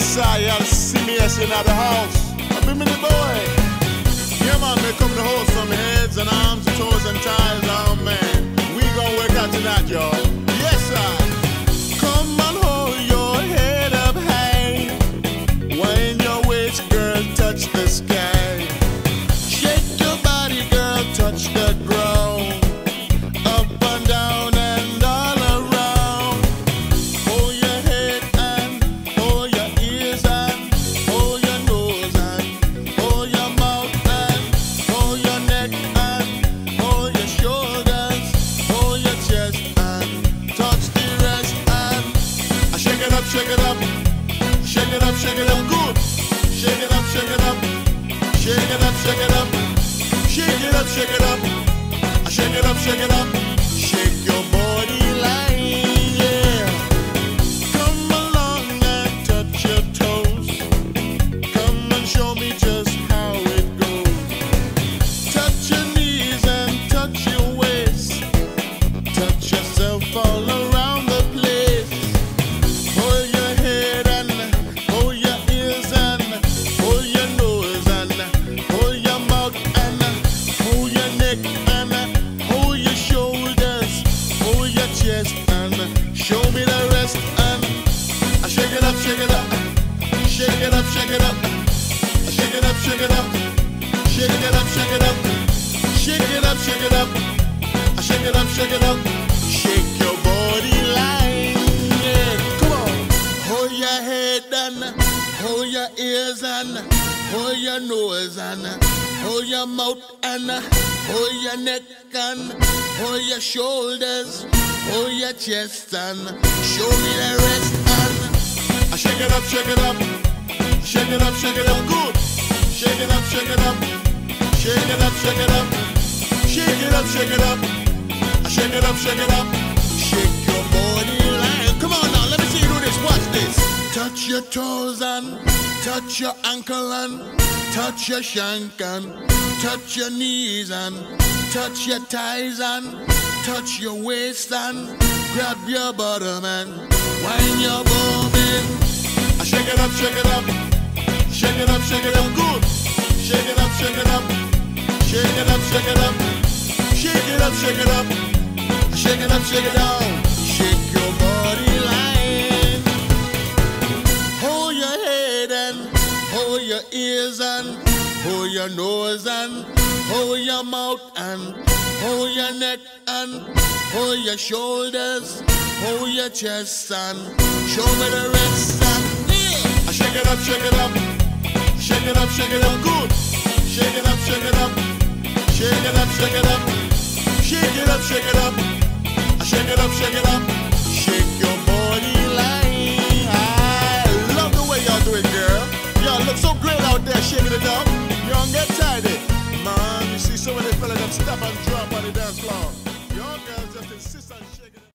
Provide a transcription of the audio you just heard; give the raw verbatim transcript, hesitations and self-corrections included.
Yes, I y'all see me as in the house. I be me the boy. Yeah, man, me come to hold some heads and arms and toes and ties. Oh, man. We gon' work out tonight, y'all. Yes, I. Come on, hold your head up high. When your waist, girl, touch the sky. Shake your body, girl, touch the ground. Up and down and all around. Hold your head and hold your ears and hold your nose and hold your mouth and hold your neck and hold your shoulders, hold your chest and touch the rest and uh, shake it up, shake it up, shake it up, shake it up, good. Shake it up, shake it up, shake it up, shake it up, shake it up, shake it up, shake it up, shake it up, shake your body line, yeah. Come along and touch your toes. Come and show me just how it goes. Touch your knees and touch your waist. Touch yourself all around the place. Hold your head and hold your ears and hold your nose and hold your mouth and hold your neck and hold your shoulders, hold your chest and show me the rest and uh, shake it up, shake it up, shake it up, shake it up, shake it up, shake it up, shake it up, shake it up, shake it up, shake it up, shake it up, shake it up, shake your body line, yeah. Come on, hold your head and hold your ears and hold your nose and hold your mouth and hold your neck and hold your shoulders, hold your chest and show me the rest and uh, shake it up, shake it up, shake it up, shake it up, good. Shake it up, shake it up, shake it up, shake it up, shake it up, shake it up, shake it up, shake it up, shake your body line. Come on now, let me see you do this. Watch this. Touch your toes and touch your ankle and touch your shank and touch your knees and touch your thighs and touch your waist and grab your bottom and wind your bum in. Shake it up, shake it up, shake it up, shake it up, good. Shake it up, shake it up, shake it up, shake it up, shake it up, shake it up, shake it up, shake it down. Shake your body line. Hold your head and hold your ears and hold your nose and hold your mouth and hold your neck and hold your shoulders, hold your chest and show me the rest and yeah. Shake it up, shake it up, shake it up, shake it up, good. Shake it up, shake it up, shake it up, shake it up, shake it up, shake it up, shake it up, shake it up, shake your body line. I love the way y'all do it, girl. Y'all look so great out there shaking it up. You don't get tired, man. You see so many fellas that stop and drop on the dance floor. Y'all girls just insist on